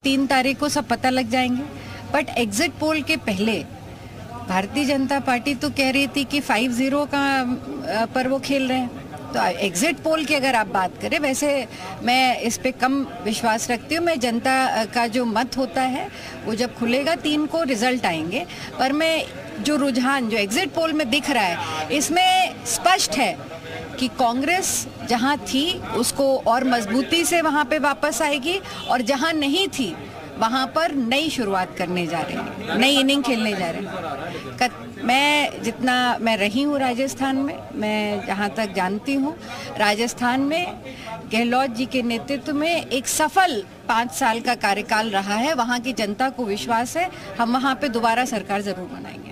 3 तारीख को सब पता लग जाएंगे। बट एग्जिट पोल के पहले भारतीय जनता पार्टी तो कह रही थी कि 5-0 का पर वो खेल रहे हैं। तो एग्जिट पोल की अगर आप बात करें, वैसे मैं इस पे कम विश्वास रखती हूँ। मैं जनता का जो मत होता है वो जब खुलेगा 3 को रिजल्ट आएंगे। पर मैं जो रुझान जो एग्जिट पोल में दिख रहा है, इसमें स्पष्ट है कि कांग्रेस जहां थी उसको और मजबूती से वहां पे वापस आएगी, और जहां नहीं थी वहां पर नई शुरुआत करने जा रहे हैं, नई इनिंग खेलने जा रहे हैं। मैं जितना मैं रही हूँ राजस्थान में, मैं जहाँ तक जानती हूँ, राजस्थान में गहलोत जी के नेतृत्व में एक सफल 5 साल का कार्यकाल रहा है। वहाँ की जनता को विश्वास है हम वहाँ पे दोबारा सरकार जरूर बनाएंगे।